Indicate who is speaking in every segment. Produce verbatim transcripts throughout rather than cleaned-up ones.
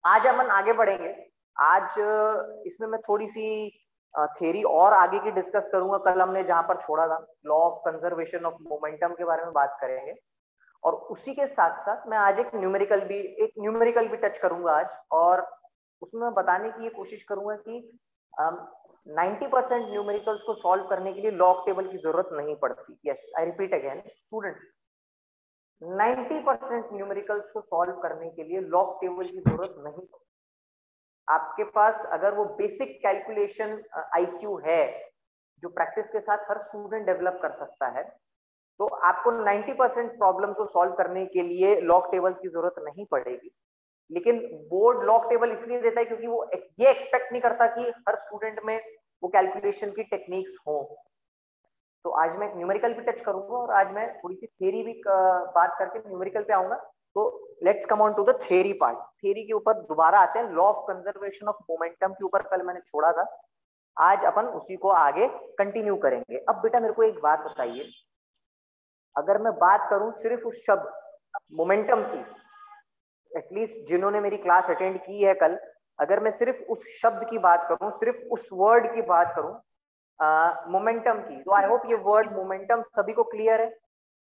Speaker 1: आज अपन आगे बढ़ेंगे। आज इसमें मैं थोड़ी सी थ्योरी और आगे की डिस्कस करूंगा। कल हमने जहां पर छोड़ा था, law of conservation of momentum के बारे में बात करेंगे। और उसी के साथ साथ मैं आज एक न्यूमेरिकल भी एक न्यूमेरिकल भी टच करूंगा आज। और उसमें मैं बताने की ये कोशिश करूंगा कि नाइंटी परसेंट न्यूमेरिकल्स को सॉल्व करने के लिए लॉग टेबल की जरूरत नहीं पड़ती। Yes, I repeat again student, ninety percent numericals को सॉल्व करने के लिए लॉग टेबल की जरूरत नहीं पड़ती। आपके पास अगर वो बेसिक कैलकुलेशन आईक्यू है जो प्रैक्टिस के साथ हर स्टूडेंट डेवलप कर सकता है, तो आपको नाइंटी परसेंट प्रॉब्लम को सॉल्व करने के लिए लॉग टेबल की जरूरत नहीं पड़ेगी। लेकिन बोर्ड लॉग टेबल इसलिए देता है क्योंकि वो ये एक्सपेक्ट नहीं करता कि हर स्टूडेंट में वो कैलकुलेशन की टेक्निक्स हो। तो आज मैं न्यूमेरिकल भी टच करूंगा और आज मैं थोड़ी सी थ्योरी भी बात करके न्यूमेरिकल पे आऊंगा। तो let's come on to the theory part. Theory के ऊपर दोबारा आते हैं। Law of conservation of momentum के ऊपर कल मैंने छोड़ा था, आज अपन उसी को आगे कंटिन्यू करेंगे। अब बेटा मेरे को एक बात बताइए, अगर मैं बात करूं सिर्फ उस शब्द मोमेंटम की, एटलीस्ट जिन्होंने मेरी क्लास अटेंड की है कल, अगर मैं सिर्फ उस शब्द की बात करूं, सिर्फ उस वर्ड की बात करूं, मोमेंटम uh, की, तो आई होप ये वर्ड मोमेंटम सभी को क्लियर है।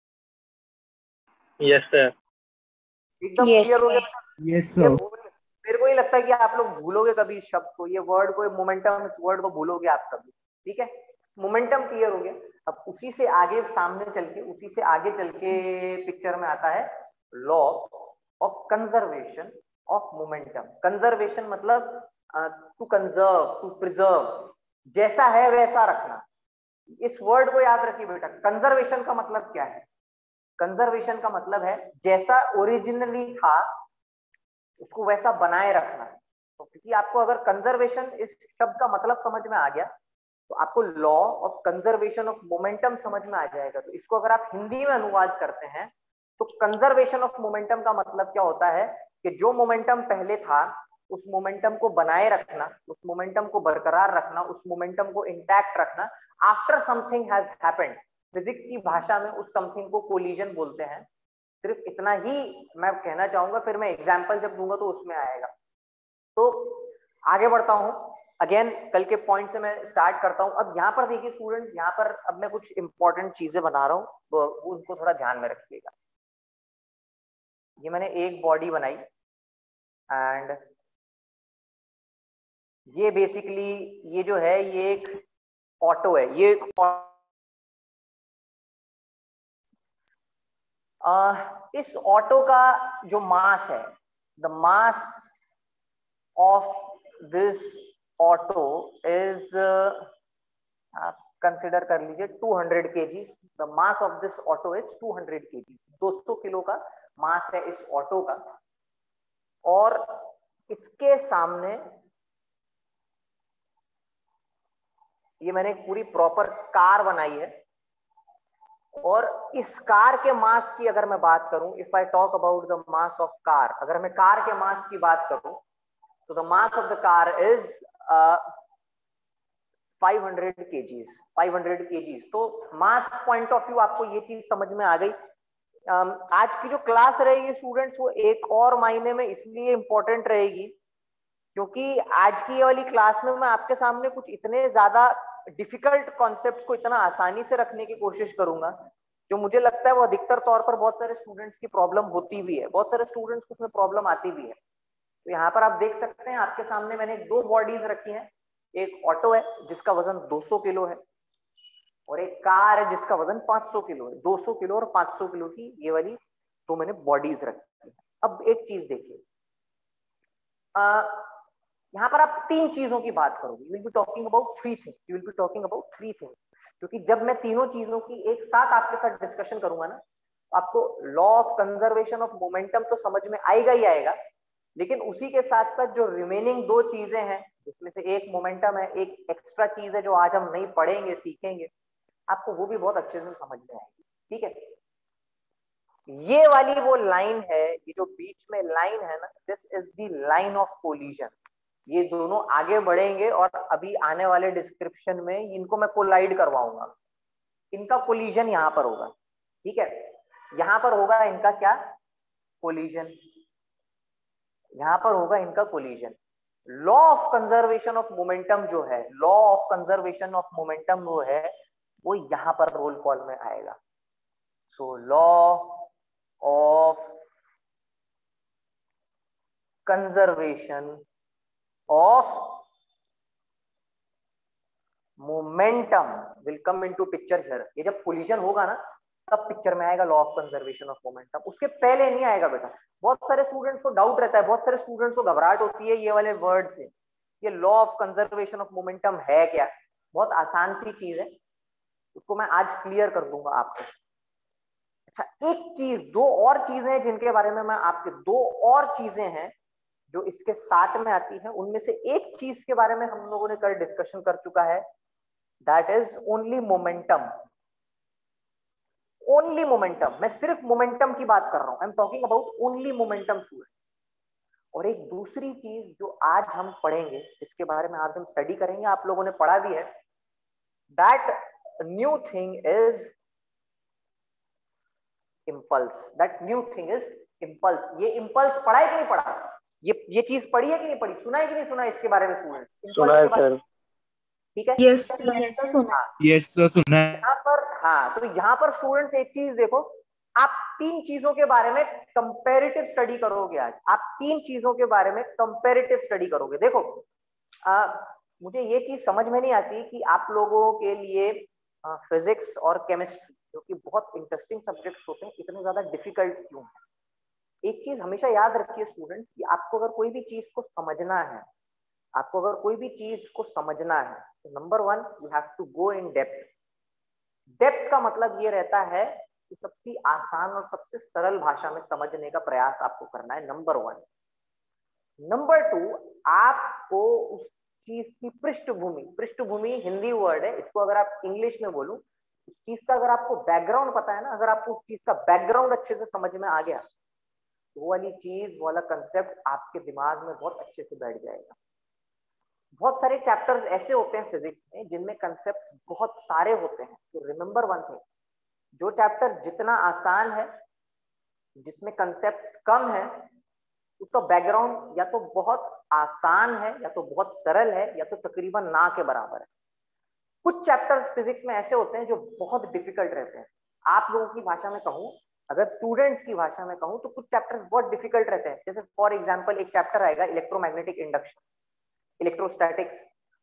Speaker 2: यस सर,
Speaker 1: एकदम क्लियर हो गया।
Speaker 3: यस
Speaker 1: ये
Speaker 3: सर।
Speaker 1: मेरे को ही लगता है कि आप लोग भूलोगे कभी इस शब्द को, ये वर्ड को, मोमेंटम वर्ड को भूलोगे आप कभी। ठीक है, मोमेंटम क्लियर हो गया। अब उसी से आगे सामने चल के उसी से आगे चल के पिक्चर में आता है law of conservation of momentum. Conservation मतलब टू कंजर्व, टू प्रिजर्व, जैसा है वैसा रखना। इस वर्ड को याद रखिए बेटा। कंजर्वेशन का मतलब क्या है? कंजर्वेशन का मतलब है जैसा ओरिजिनली था उसको वैसा बनाए रखना। तो क्योंकि आपको अगर कंजर्वेशन इस शब्द का मतलब समझ में आ गया तो आपको law of conservation of momentum समझ में आ जाएगा। तो इसको अगर आप हिंदी में अनुवाद करते हैं तो कंजर्वेशन ऑफ मोमेंटम का मतलब क्या होता है कि जो मोमेंटम पहले था उस मोमेंटम को बनाए रखना, उस मोमेंटम को बरकरार रखना, उस मोमेंटम को इंटैक्ट रखना after something has happened. Physics की भाषा में उस समथिंग को कोलिजन बोलते हैं। सिर्फ इतना ही मैं कहना चाहूंगा, फिर मैं एग्जाम्पल जब दूंगा तो उसमें आएगा। तो आगे बढ़ता हूं, अगेन कल के पॉइंट से मैं स्टार्ट करता हूं। अब यहाँ पर देखिए स्टूडेंट, यहाँ पर अब मैं कुछ इंपॉर्टेंट चीजें बना रहा हूँ, वो उनको थोड़ा ध्यान में रखिएगा। ये मैंने एक बॉडी बनाई एंड ये बेसिकली ये जो है ये एक ऑटो है। ये एक आ, इस ऑटो का जो मास है, the mass of this auto is, आप कंसिडर कर लीजिए two hundred KG. The mass of this auto is two hundred KG. दो सौ किलो का मास है इस ऑटो का। और इसके सामने ये मैंने एक पूरी प्रॉपर कार बनाई है। और इस कार के मास की अगर मैं बात करूं, if I talk about the mass of car, अगर मैं कार के मास की बात करूं तो the mass of the car is five hundred KGs. Five hundred KGs. तो मास पॉइंट ऑफ व्यू आपको ये चीज समझ में आ गई। um, आज की जो क्लास रहेगी स्टूडेंट्स वो एक और मायने में इसलिए इंपॉर्टेंट रहेगी क्योंकि आज की ये वाली क्लास में मैं आपके सामने कुछ इतने ज्यादा डिफिकल्ट कॉन्सेप्ट को इतना आसानी से रखने की कोशिश करूंगा जो मुझे लगता है वो अधिकतर तौर पर बहुत सारे स्टूडेंट्स की प्रॉब्लम होती भी है, बहुत सारे स्टूडेंट्स को उसमें प्रॉब्लम आती भी है। तो यहाँ पर आप देख सकते हैं आपके सामने मैंने दो बॉडीज रखी हैं। एक ऑटो है जिसका वजन दो सौ किलो है और एक कार है जिसका वजन पाँच सौ किलो है। दो सौ किलो और पाँच सौ किलो की ये वाली तो मैंने बॉडीज रखी है। अब एक चीज देखिए, यहाँ पर आप तीन चीजों की बात करोगे। You will be talking about three things. You will be talking about three things क्योंकि जब मैं तीनों चीजों की एक साथ आपके साथ डिस्कशन करूंगा ना, आपको law of conservation of momentum तो समझ में आएगा ही आएगा, लेकिन उसी के साथ साथ जो रिमेनिंग दो चीजें हैं जिसमें से एक मोमेंटम है, एक एक्स्ट्रा चीज है जो आज हम नहीं पढ़ेंगे, सीखेंगे, आपको वो भी बहुत अच्छे से समझ में आएगी। ठीक है, ये वाली वो लाइन है, ये जो बीच में लाइन है ना, this is the line of collision. ये दोनों आगे बढ़ेंगे और अभी आने वाले डिस्क्रिप्शन में इनको मैं कोलाइड करवाऊंगा। इनका कोलिजन यहाँ पर होगा। ठीक है, यहाँ पर होगा इनका क्या, कोलिजन। यहाँ पर होगा इनका collision. Law of conservation of momentum जो है, law of conservation of momentum वो है, वो यहाँ पर रोल कॉल में आएगा। So law of conservation of momentum will come into picture here. ये जब कोलिजन होगा ना तब पिक्चर में आएगा law of conservation of momentum, उसके पहले नहीं आएगा बेटा। बहुत सारे स्टूडेंट्स को डाउट रहता है, बहुत सारे स्टूडेंट्स को घबराहट होती है ये वाले वर्ड से, ये law of conservation of momentum है क्या। बहुत आसान सी चीज है, उसको मैं आज क्लियर कर दूंगा आपको। अच्छा, एक चीज, दो और चीजें हैं जिनके बारे में मैं आपके, दो और चीजें हैं जो इसके साथ में आती है, उनमें से एक चीज के बारे में हम लोगों ने कल डिस्कशन कर चुका है, that is only momentum. Only momentum, मैं सिर्फ मोमेंटम की बात कर रहा हूं, I am talking about only momentum student. और एक दूसरी चीज जो आज हम पढ़ेंगे, इसके बारे में आज हम स्टडी करेंगे, आप लोगों ने पढ़ा भी है, that new thing is impulse. That new thing is impulse. ये इम्पल्स पढ़ा है कि नहीं पढ़ा? ये ये चीज पढ़ी है कि नहीं पढ़ी? सुना है कि नहीं सुना इसके बारे में स्टूडेंट?
Speaker 2: सुना है सर।
Speaker 1: ठीक है,
Speaker 3: यस यस तो सुना
Speaker 1: हाँ
Speaker 2: यस तो सुना है।
Speaker 1: यहाँ पर, हाँ तो यहाँ पर स्टूडेंट्स एक चीज देखो, आप तीन चीजों के बारे में कंपैरेटिव स्टडी करोगे आज। आप तीन चीजों के बारे में कंपैरेटिव स्टडी करोगे। देखो आ, मुझे ये चीज समझ में नहीं आती कि आप लोगों के लिए फिजिक्स और केमिस्ट्री जो कि बहुत इंटरेस्टिंग सब्जेक्ट्स होते हैं, इतने ज्यादा डिफिकल्ट क्यों है। एक चीज हमेशा याद रखिए स्टूडेंट कि आपको अगर कोई भी चीज को समझना है, आपको अगर कोई भी चीज को समझना है तो number one you have to go in depth. Depth का मतलब ये रहता है कि सबसे आसान और सबसे सरल भाषा में समझने का प्रयास आपको करना है, नंबर वन। नंबर टू, आपको उस चीज की पृष्ठभूमि, पृष्ठभूमि हिंदी वर्ड है, इसको अगर आप इंग्लिश में बोलूं, उस चीज का अगर आपको बैकग्राउंड पता है ना, अगर आपको उस चीज का बैकग्राउंड अच्छे से समझ में आ गया, तो वो वाली चीज, वो वाला कंसेप्ट आपके दिमाग में बहुत अच्छे से बैठ जाएगा। बहुत सारे चैप्टर्स ऐसे होते हैं फिजिक्स में जिनमें कंसेप्ट बहुत सारे होते हैं, तो रिमेंबर वन थिंग, जो चैप्टर जितना आसान है, जिसमें कंसेप्ट कम है, उसका बैकग्राउंड या तो बहुत आसान है, या तो बहुत सरल है, या तो तकरीबन ना के बराबर है। कुछ चैप्टर्स फिजिक्स में ऐसे होते हैं जो बहुत डिफिकल्ट रहते हैं। आप लोगों की भाषा में कहूँ, अगर स्टूडेंट्स की भाषा में कहूँ, तो कुछ चैप्टर्स बहुत डिफिकल्ट रहते हैं। जैसे फॉर एग्जाम्पल एक चैप्टर आएगा electromagnetic induction, electrostatics,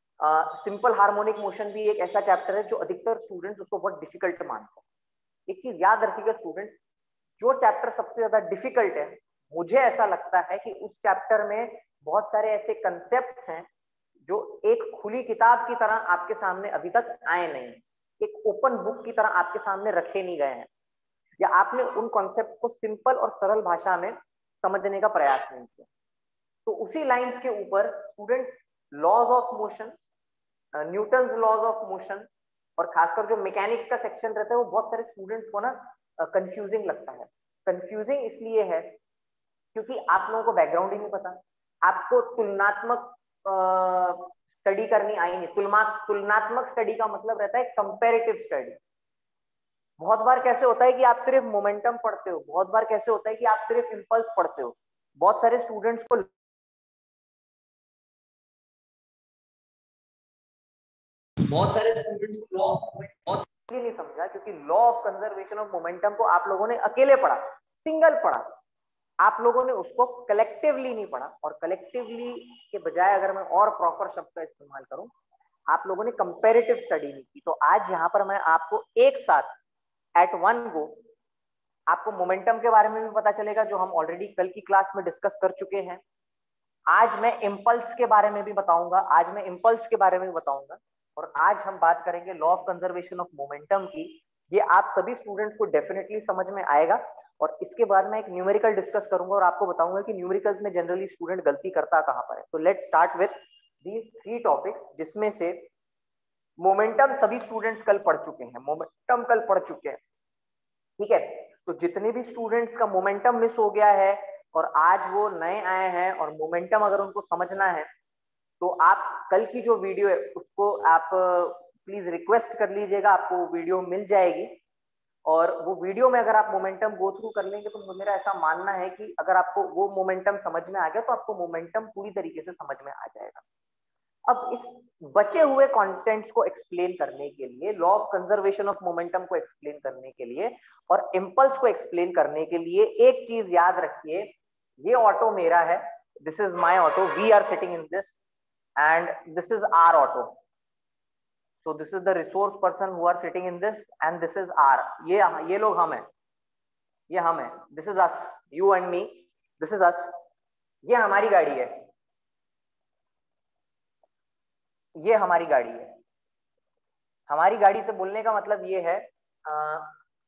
Speaker 1: simple harmonic motion भी एक ऐसा चैप्टर है जो अधिकतर स्टूडेंट्स उसको बहुत डिफिकल्ट मानते हैं। एक चीज याद रखिएगा स्टूडेंट, जो चैप्टर सबसे ज्यादा डिफिकल्ट है, मुझे ऐसा लगता है कि उस चैप्टर में बहुत सारे ऐसे कंसेप्ट्स हैं जो एक खुली किताब की तरह आपके सामने अभी तक आए नहीं, एक ओपन बुक की तरह आपके सामने रखे नहीं गए हैं, या आपने उन कॉन्सेप्ट को सिंपल और सरल भाषा में समझने का प्रयास नहीं किया। तो उसी लाइंस के ऊपर student laws of motion, Newton's laws of motion, और खासकर जो मैकेनिक्स का सेक्शन रहता है वो बहुत सारे स्टूडेंट्स को ना कंफ्यूजिंग लगता है। कंफ्यूजिंग इसलिए है क्योंकि आप लोगों को बैकग्राउंड ही नहीं पता, आपको तुलनात्मक स्टडी करनी आई नहीं। तुलना तुलनात्मक स्टडी का मतलब रहता है कंपैरेटिव स्टडी। बहुत बार कैसे होता है कि आप सिर्फ मोमेंटम पढ़ते हो, बहुत बार कैसे होता है कि आप सिर्फ इंपल्स पढ़ते हो। बहुत सारे स्टूडेंट्स को बहुत सारे स्टूडेंट्स को लॉ बहुत नहीं समझा, क्योंकि law of conservation of momentum को आप लोगों ने अकेले पढ़ा, सिंगल पढ़ा, आप लोगों ने उसको कलेक्टिवली नहीं पढ़ा। और कलेक्टिवली के बजाय अगर मैं और प्रॉपर शब्द का इस्तेमाल करूं, आप लोगों ने कंपैरेटिव स्टडी नहीं की। तो आज यहाँ पर मैं आपको एक साथ एट वन गो आपको मोमेंटम के बारे में भी पता चलेगा जो हम ऑलरेडी कल की क्लास में डिस्कस कर चुके हैं। आज मैं इम्पल्स के बारे में भी बताऊंगा, आज मैं इम्पल्स के बारे में भी बताऊंगा। और आज हम बात करेंगे law of conservation of momentum की। ये आप सभी स्टूडेंट्स को डेफिनेटली समझ में आएगा। और इसके बाद मैं एक न्यूमेरिकल डिस्कस करूंगा और आपको बताऊंगा कि न्यूमेरिकल्स में जनरली स्टूडेंट गलती करता कहां पर है। तो let's start with these three topics, जिसमें से मोमेंटम सभी स्टूडेंट्स कल पढ़ चुके हैं, मोमेंटम कल पढ़ चुके हैं, ठीक है। तो जितने भी स्टूडेंट्स का मोमेंटम मिस हो गया है और आज वो नए आए हैं और मोमेंटम अगर उनको समझना है, तो आप कल की जो वीडियो है उसको आप प्लीज रिक्वेस्ट कर लीजिएगा, आपको वीडियो मिल जाएगी। और वो वीडियो में अगर आप मोमेंटम गो थ्रू कर लेंगे तो मेरा ऐसा मानना है कि अगर आपको वो मोमेंटम समझ में आ गया तो आपको मोमेंटम पूरी तरीके से समझ में आ जाएगा। अब इस बचे हुए कंटेंट्स को एक्सप्लेन करने के लिए, law of conservation of momentum को एक्सप्लेन करने के लिए और इम्पल्स को एक्सप्लेन करने के लिए एक चीज याद रखिए, ये ऑटो मेरा है, this is my auto, we are sitting in this and this is our auto. So this is the resource person who are sitting in this and this is R. ये ये लोग हम हैं, ये हम हैं, this is us, you and me, this is us. ये हमारी गाड़ी है, ये हमारी गाड़ी है। हमारी गाड़ी से बोलने का मतलब ये है, आ,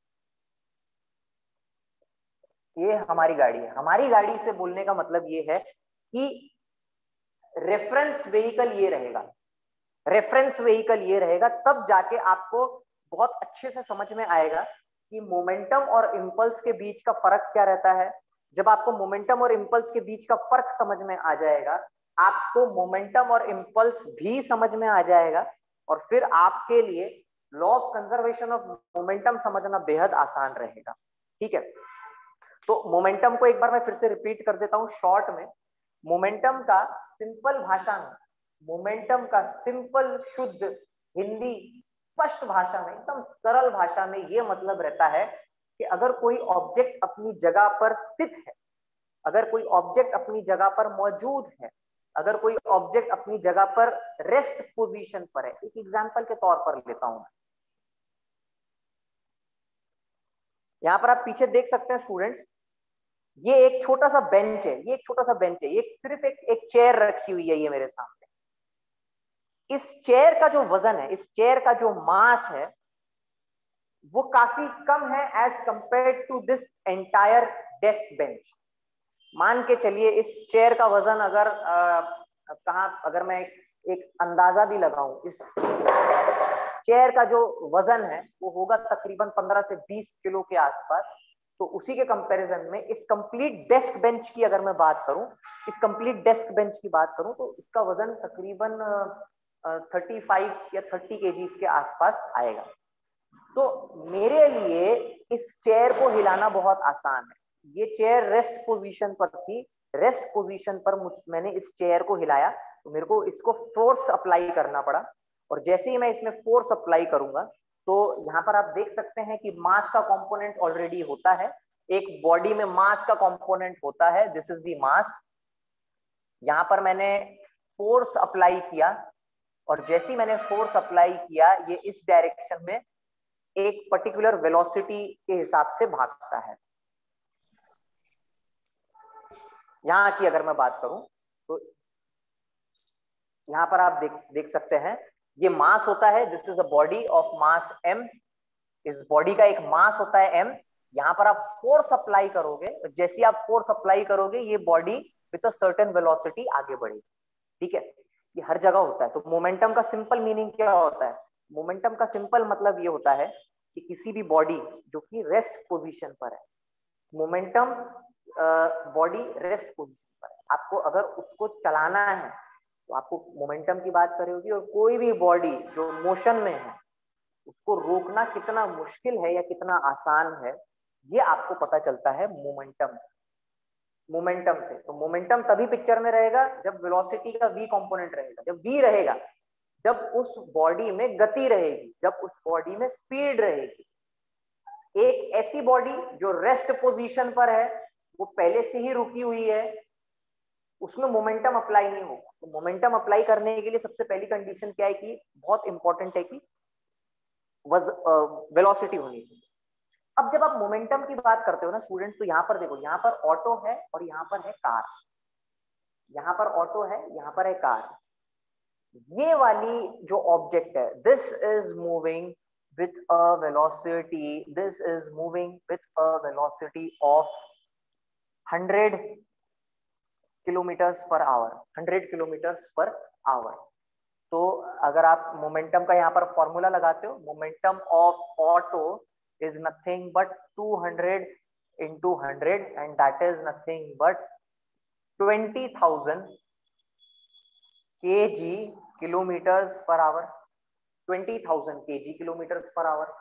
Speaker 1: ये हमारी गाड़ी है। हमारी गाड़ी से बोलने का मतलब ये है कि रेफरेंस व्हीकल ये रहेगा, रेफरेंस व्हीकल ये रहेगा, तब जाके आपको बहुत अच्छे से समझ में आएगा कि मोमेंटम और इंपल्स के बीच का फर्क क्या रहता है। जब आपको मोमेंटम और इंपल्स के बीच का फर्क समझ में आ जाएगा, आपको मोमेंटम और इंपल्स भी समझ में आ जाएगा और फिर आपके लिए law of conservation of momentum समझना बेहद आसान रहेगा। ठीक है, तो मोमेंटम को एक बार मैं फिर से रिपीट कर देता हूं शॉर्ट में। मोमेंटम का सिंपल भाषा में, मोमेंटम का सिंपल शुद्ध हिंदी स्पष्ट भाषा में, एकदम सरल भाषा में ये मतलब रहता है कि अगर कोई ऑब्जेक्ट अपनी जगह पर स्थित है, अगर कोई ऑब्जेक्ट अपनी जगह पर मौजूद है, अगर कोई ऑब्जेक्ट अपनी जगह पर रेस्ट पोजीशन पर है। एक एग्जांपल के तौर पर लेता हूं, यहां पर आप पीछे देख सकते हैं स्टूडेंट्स, ये एक छोटा सा बेंच है, ये एक छोटा सा बेंच है, ये सिर्फ एक एक चेयर रखी हुई है ये मेरे सामने। इस चेयर का जो वजन है, इस चेयर का जो मास है, वो काफी कम है as compared to this entire desk bench. मान के चलिए इस चेयर का वजन अगर कहा, अगर मैं एक, एक अंदाजा भी लगाऊं, इस चेयर का जो वजन है वो होगा तकरीबन पंद्रह से बीस किलो के आसपास। तो उसी के कंपैरिजन में इस कंप्लीट डेस्क बेंच की अगर मैं बात करूं, इस कंप्लीट डेस्क बेंच की बात करूं तो इसका वजन तकरीबन पैंतीस या तीस केजीज के आसपास आएगा। तो मेरे लिए इस चेयर को हिलाना बहुत आसान है। ये चेयर रेस्ट पोजीशन पर थी, रेस्ट पोजीशन पर मुझ मैंने इस चेयर को हिलाया तो मेरे को इसको फोर्स अप्लाई करना पड़ा, और जैसे ही मैं इसमें फोर्स अप्लाई करूंगा तो यहाँ पर आप देख सकते हैं कि मास का कंपोनेंट ऑलरेडी होता है, एक बॉडी में मास का कंपोनेंट होता है, दिस इज द मास। यहाँ पर मैंने फोर्स अप्लाई किया और जैसे ही मैंने फोर्स अप्लाई किया, ये इस डायरेक्शन में एक पर्टिकुलर वेलोसिटी के हिसाब से भागता है। यहाँ की अगर मैं बात करूं तो यहाँ पर आप देख देख सकते हैं, ये मास होता है, this is a body of mass m, इस बॉडी का एक मास होता है m। यहाँ पर आप फोर्स अप्लाई करोगे, जैसे ही आप फोर्स अप्लाई करोगे ये body with a certain velocity आगे बढ़ेगी। ठीक है, ये हर जगह होता है। तो मोमेंटम का सिंपल मीनिंग क्या होता है? मोमेंटम का सिंपल मतलब ये होता है कि किसी भी बॉडी जो कि रेस्ट पोजीशन पर है, मोमेंटम बॉडी रेस्ट पोजीशन पर है, आपको अगर उसको चलाना है तो आपको मोमेंटम की बात करी होगी, और कोई भी बॉडी जो मोशन में है उसको रोकना कितना मुश्किल है या कितना आसान है, ये आपको पता चलता है मोमेंटम मोमेंटम से। तो मोमेंटम तभी पिक्चर में रहेगा जब वेलोसिटी का v कंपोनेंट रहेगा, जब v रहेगा, जब उस बॉडी में गति रहेगी, जब उस बॉडी में स्पीड रहेगी। एक ऐसी बॉडी जो रेस्ट पोजीशन पर है, वो पहले से ही रुकी हुई है, उसमें मोमेंटम अप्लाई नहीं होगा। तो मोमेंटम अप्लाई करने के लिए सबसे पहली कंडीशन क्या है कि बहुत इंपॉर्टेंट है कि वेलोसिटी होनी चाहिए। अब जब आप मोमेंटम की बात करते हो ना स्टूडेंट्स, तो यहाँ पर देखो, यहाँ पर ऑटो है और यहाँ पर है कार, यहाँ पर ऑटो है, यहाँ पर है कार। ये वाली जो ऑब्जेक्ट है, this is moving with a velocity, this is moving with a velocity of one hundred kilometers per hour, one hundred kilometers per hour। तो अगर आप मोमेंटम का यहाँ पर फॉर्मूला लगाते हो, momentum of auto is nothing but two hundred into one hundred, and that is nothing but twenty thousand kg kilometers per hour, twenty thousand kg kilometers per hour।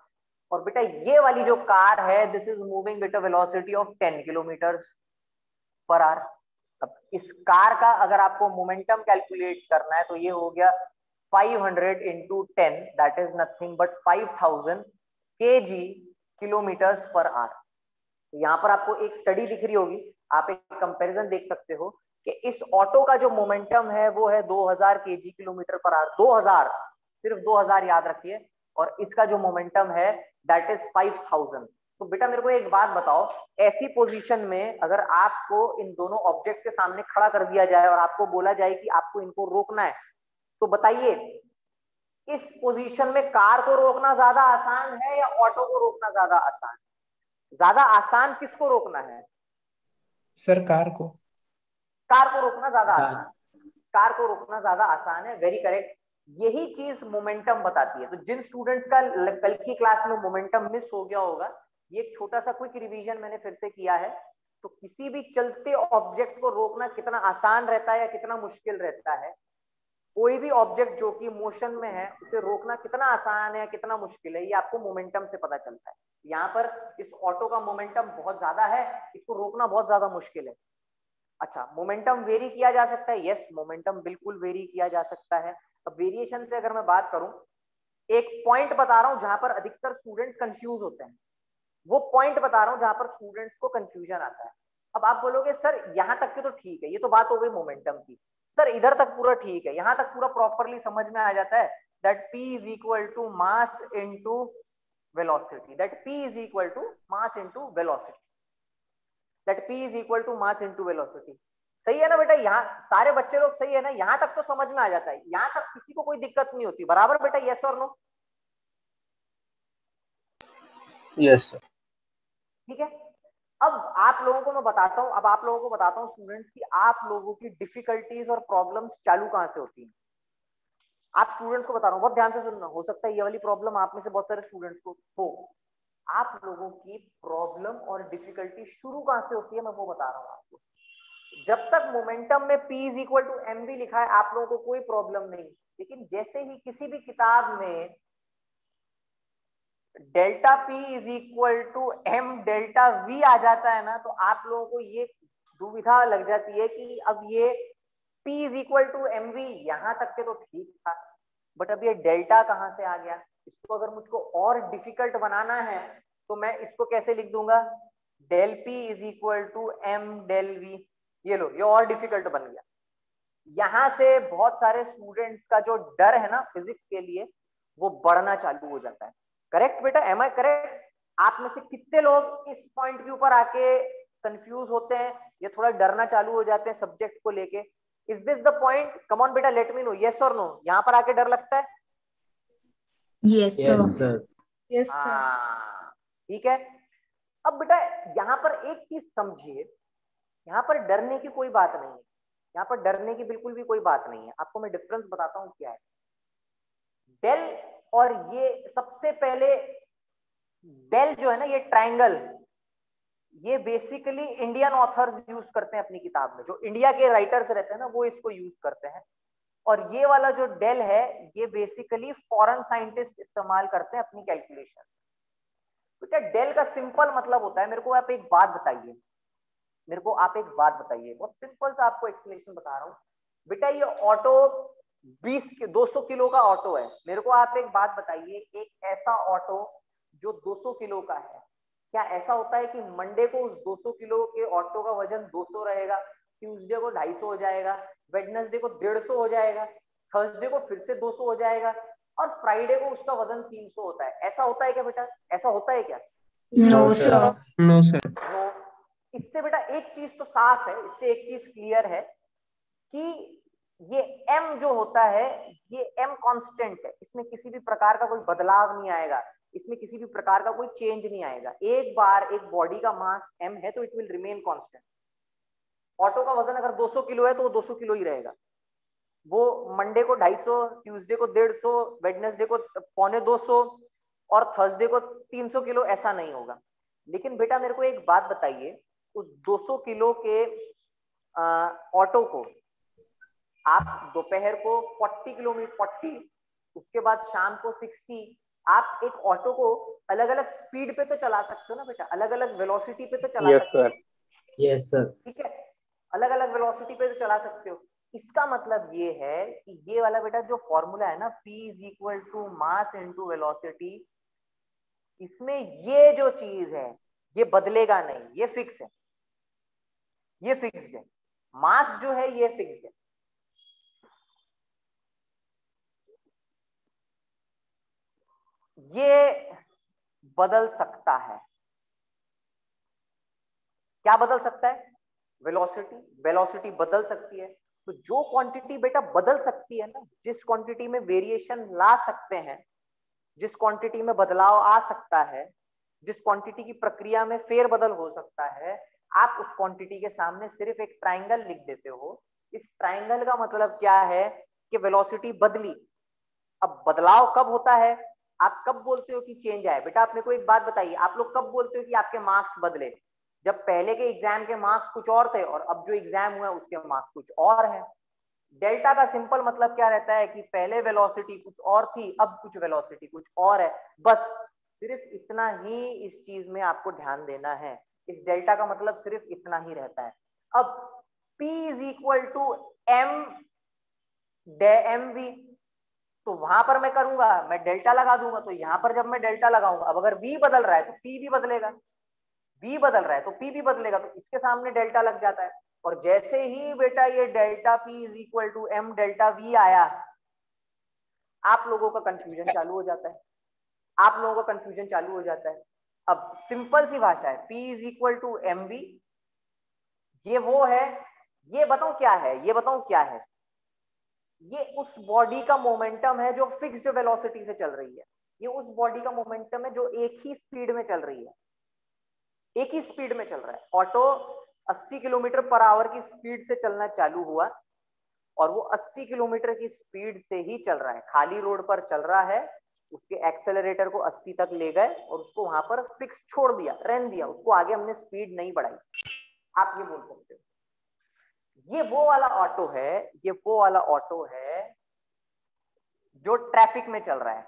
Speaker 1: और बेटा ये वाली जो कार है, this is moving with a velocity of ten kilometre per hour. अब इस car का अगर आपको मोमेंटम कैलकुलेट करना है तो ये हो गया five hundred into ten, that is nothing but five thousand K G kilometre per our. यहाँ पर आपको एक स्टडी दिख रही होगी, आप एक कंपैरिजन देख सकते हो कि इस ऑटो का जो मोमेंटम है वो है दो हज़ार केजी किलोमीटर पर आवर, दो हज़ार, सिर्फ दो हज़ार याद रखिए, और इसका जो मोमेंटम है दैट इज फाइव थाउजेंड। तो बेटा मेरे को एक बात बताओ, ऐसी पोजीशन में अगर आपको इन दोनों ऑब्जेक्ट के सामने खड़ा कर दिया जाए और आपको बोला जाए कि आपको इनको रोकना है, तो बताइए इस पोजीशन में कार को रोकना ज्यादा आसान है या ऑटो को रोकना ज्यादा आसान? ज्यादा आसान किसको रोकना है?
Speaker 2: सर कार को।
Speaker 1: कार को रोकना ज्यादा आसान, कार को रोकना ज्यादा आसान है, वेरी करेक्ट। यही चीज मोमेंटम बताती है। तो जिन स्टूडेंट्स का कल की क्लास में मोमेंटम मिस हो गया होगा, ये एक छोटा सा क्विक रिवीजन मैंने फिर से किया है। तो किसी भी चलते ऑब्जेक्ट को रोकना कितना आसान रहता है या कितना मुश्किल रहता है, कोई भी ऑब्जेक्ट जो कि मोशन में है उसे रोकना कितना आसान है या कितना मुश्किल है, ये आपको मोमेंटम से पता चलता है। यहाँ पर इस ऑटो का मोमेंटम बहुत ज्यादा है, इसको रोकना बहुत ज्यादा मुश्किल है। अच्छा, मोमेंटम वेरी किया जा सकता है, यस मोमेंटम बिल्कुल वेरी किया जा सकता है। अब वेरिएशन से अगर मैं बात करूं, एक पॉइंट बता रहा हूं जहां पर अधिकतर स्टूडेंट्स कंफ्यूज होते हैं, वो पॉइंट बता रहा हूं जहां पर स्टूडेंट्स को कंफ्यूजन आता है। अब आप बोलोगे सर यहां तक के तो ठीक है, ये तो बात हो गई मोमेंटम की, सर इधर तक पूरा ठीक है, यहां तक पूरा प्रॉपरली समझ में आ जाता है that p is equal to mass into velocity, that p is equal to mass into velocity, that p is equal to mass into velocity. सही है ना बेटा? यहाँ सारे बच्चे लोग सही है ना? यहाँ तक तो समझ में आ जाता है, यहाँ तक किसी को कोई दिक्कत नहीं होती, बराबर बेटा? यस और नो?
Speaker 2: Yes sir.
Speaker 1: ठीक है। अब आप लोगों को मैं बताता हूं, अब आप लोगों को बताता हूं स्टूडेंट्स की आप लोगों की डिफिकल्टीज और प्रॉब्लम्स चालू कहां से होती हैं। आप स्टूडेंट्स को बता रहा हूं, बहुत ध्यान से सुनना, हो सकता है ये वाली प्रॉब्लम आप में से बहुत सारे स्टूडेंट्स को हो। आप लोगों की प्रॉब्लम और डिफिकल्टी शुरू कहां से होती है, मैं वो बता रहा हूं आपको। जब तक मोमेंटम में p is equal to M V लिखा है आप लोगों को कोई प्रॉब्लम नहीं, लेकिन जैसे ही किसी भी किताब में delta p is equal to M delta v आ जाता है ना, तो आप लोगों को ये दुविधा लग जाती है कि अब ये p is equal to M V यहां तक के तो ठीक था, बट अब ये डेल्टा कहां से आ गया? इसको अगर मुझको और डिफिकल्ट बनाना है तो मैं इसको कैसे लिख दूंगा? Del p is equal to M del v। ये लो, ये और डिफिकल्ट बन गया। यहां से बहुत सारे स्टूडेंट्स का जो डर है ना फिजिक्स के लिए, वो बढ़ना चालू हो जाता है। करेक्ट बेटा? Am I correct? आप में से कितने लोग इस पॉइंट के ऊपर आके कंफ्यूज होते हैं या थोड़ा डरना चालू हो जाते हैं सब्जेक्ट को लेके? Is this the point? Come on बेटा, लेट मी नो, यस और नो। यहाँ पर आके डर लगता है?
Speaker 3: Yes
Speaker 2: yes
Speaker 3: sir.
Speaker 2: Sir.
Speaker 3: Yes sir.
Speaker 1: हाँ, ठीक है। अब बेटा यहाँ पर एक चीज समझिए, यहाँ पर डरने की कोई बात नहीं है, यहाँ पर डरने की बिल्कुल भी कोई बात नहीं है। आपको मैं डिफरेंस बताता हूँ क्या है। डेल और ये सबसे पहले, डेल जो है ना, ये ट्रायंगल, ये बेसिकली इंडियन ऑथर्स यूज करते हैं अपनी किताब में, जो इंडिया के राइटर्स रहते हैं ना वो इसको यूज करते हैं। और ये वाला जो डेल है ये बेसिकली फॉरेन साइंटिस्ट इस्तेमाल करते हैं अपनी कैलकुलेशन। तो क्या डेल का सिंपल मतलब होता है, मेरे को आप एक बात बताइए, मेरे को आप एक बात बताइए, बहुत सिंपल सा आपको एक्सप्लेनेशन बता रहा हूँ बेटा। ये ऑटो बीस के दो सौ किलो का ऑटो है, मेरे को आप एक बात बताइए, एक ऐसा ऑटो जो दो सौ किलो का है, क्या ऐसा होता है कि मंडे को उस दो सौ किलो के ऑटो का वजन दो सौ रहेगा, ट्यूसडे को ढाई सौ हो जाएगा, वेडनेसडे को डेढ़ सौ हो जाएगा, थर्सडे को फिर से दो सौ हो जाएगा, और फ्राइडे को उसका वजन तीन सौ होता है? ऐसा होता है क्या बेटा? ऐसा होता है क्या?
Speaker 3: No
Speaker 2: no
Speaker 3: sir.
Speaker 2: Sir. No sir.
Speaker 1: तो इससे बेटा एक चीज तो साफ है, इससे एक चीज क्लियर है कि ये m जो होता है ये m कांस्टेंट है, इसमें किसी भी प्रकार का कोई बदलाव नहीं आएगा, इसमें किसी भी प्रकार का कोई चेंज नहीं आएगा। एक बार एक बॉडी का मास m है तो it will remain constant. Auto का वजन अगर दो सौ किलो है तो वो दो सौ किलो ही रहेगा, वो मंडे को ढाई सौ, ट्यूसडे को डेढ़ सौ, वेडनेसडे को पौने दो सौ और थर्सडे को तीन सौ किलो ऐसा नहीं होगा। लेकिन बेटा मेरे को एक बात बताइए, उस दो सौ किलो के ऑटो को आप दोपहर को चालीस किलोमीटर चालीस, उसके बाद शाम को साठ, आप एक ऑटो को अलग अलग स्पीड पे तो चला सकते हो ना बेटा, अलग अलग वेलोसिटी पे तो चला
Speaker 2: यस
Speaker 1: सकते हो।
Speaker 2: Sir, yes sir.
Speaker 1: ठीक है, अलग अलग वेलोसिटी पे तो चला सकते हो। इसका मतलब ये है कि ये वाला बेटा जो फॉर्मूला है ना, P is equal to mass into velocity, इसमें ये जो चीज है ये बदलेगा नहीं, ये फिक्स है, ये फिक्स्ड है। मास जो है ये फिक्स्ड है। ये बदल सकता है। क्या बदल सकता है? वेलोसिटी। वेलोसिटी बदल सकती है। तो जो क्वांटिटी बेटा बदल सकती है ना, जिस क्वांटिटी में वेरिएशन ला सकते हैं, जिस क्वांटिटी में बदलाव आ सकता है, जिस क्वांटिटी की प्रक्रिया में फेरबदल हो सकता है, आप उस क्वांटिटी के सामने सिर्फ एक ट्राइंगल लिख देते हो। इस ट्राइंगल का मतलब क्या है कि वेलोसिटी बदली। अब बदलाव कब होता है? आप कब बोलते हो कि चेंज आए? बेटा आपने को एक बात बताइए, आप लोग कब बोलते हो कि आपके मार्क्स बदले? जब पहले के एग्जाम के मार्क्स कुछ और थे और अब जो एग्जाम हुआ उसके मार्क्स कुछ और है। डेल्टा का सिंपल मतलब क्या रहता है कि पहले वेलोसिटी कुछ और थी, अब कुछ वेलोसिटी कुछ और है। बस सिर्फ इतना ही इस चीज में आपको ध्यान देना है। इस डेल्टा का मतलब सिर्फ इतना ही रहता है। अब P is equal to M D M V, तो वहां पर मैं करूंगा, मैं डेल्टा लगा दूंगा। तो यहां पर जब मैं डेल्टा लगाऊंगा, अब अगर V बदल रहा है तो P भी बदलेगा, V बदल रहा है तो P भी बदलेगा, तो इसके सामने डेल्टा लग जाता है। और जैसे ही बेटा ये delta P is equal to M delta V आया, आप लोगों का कंफ्यूजन चालू हो जाता है। आप लोगों का कंफ्यूजन चालू हो जाता है। अब सिंपल सी भाषा है, P is equal to M V, ये वो है, ये बताऊं क्या है, ये बताऊं क्या है, ये उस बॉडी का मोमेंटम है जो फिक्स्ड वेलोसिटी से चल रही है। ये उस बॉडी का मोमेंटम है जो एक ही स्पीड में चल रही है, एक ही स्पीड में चल रहा है। ऑटो अस्सी किलोमीटर पर आवर की स्पीड से चलना चालू हुआ और वो अस्सी किलोमीटर की स्पीड से ही चल रहा है, खाली रोड पर चल रहा है। उसके एक्सेलरेटर को अस्सी तक ले गए और उसको वहां पर फिक्स छोड़ दिया, रहने दिया, उसको आगे हमने स्पीड नहीं बढ़ाई। आप ये बोल सकते हो ये वो वाला ऑटो है, ये वो वाला ऑटो है जो ट्रैफिक में चल रहा है।